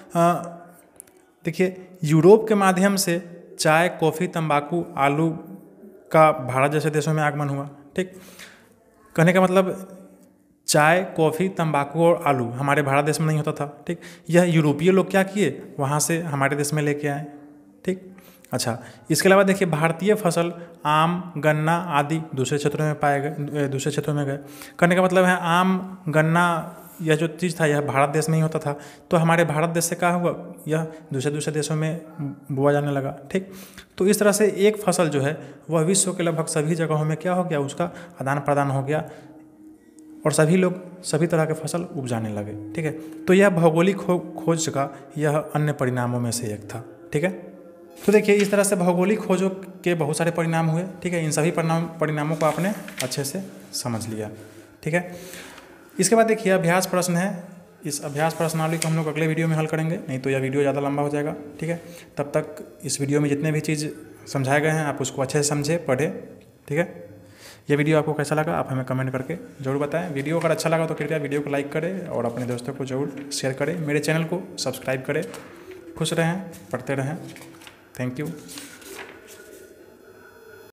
देखिए यूरोप के माध्यम से चाय, कॉफ़ी, तंबाकू, आलू का भारत जैसे देशों में आगमन हुआ। ठीक, कहने का मतलब चाय, कॉफ़ी, तंबाकू और आलू हमारे भारत देश में नहीं होता था। ठीक, यह यूरोपीय लोग क्या किए, वहाँ से हमारे देश में लेके आए। ठीक, अच्छा, इसके अलावा देखिए भारतीय फसल आम, गन्ना आदि दूसरे क्षेत्रों में पाए गए, दूसरे क्षेत्रों में गए। कहने का मतलब है आम, गन्ना यह जो चीज़ था यह भारत देश में ही होता था, तो हमारे भारत देश से क्या हुआ, यह दूसरे दूसरे देशों में बोआ जाने लगा। ठीक, तो इस तरह से एक फसल जो है वह विश्व के लगभग सभी जगहों में क्या हो गया, उसका आदान प्रदान हो गया और सभी लोग सभी तरह के फसल उपजाने लगे। ठीक है, तो यह भौगोलिक खोज का यह अन्य परिणामों में से एक था। ठीक है, तो देखिए इस तरह से भौगोलिक खोजों के बहुत सारे परिणाम हुए। ठीक है, इन सभी परिणामों को आपने अच्छे से समझ लिया। ठीक है, इसके बाद देखिए अभ्यास प्रश्न है। इस अभ्यास प्रश्नावली को हम लोग अगले वीडियो में हल करेंगे, नहीं तो यह वीडियो ज़्यादा लंबा हो जाएगा। ठीक है, तब तक इस वीडियो में जितने भी चीज़ समझाए गए हैं आप उसको अच्छे से समझें, पढ़ें। ठीक है, यह वीडियो आपको कैसा लगा आप हमें कमेंट करके ज़रूर बताएं। वीडियो अगर अच्छा लगा तो कृपया वीडियो को लाइक करें और अपने दोस्तों को ज़रूर शेयर करें। मेरे चैनल को सब्सक्राइब करें। खुश रहें, पढ़ते रहें। Thank you.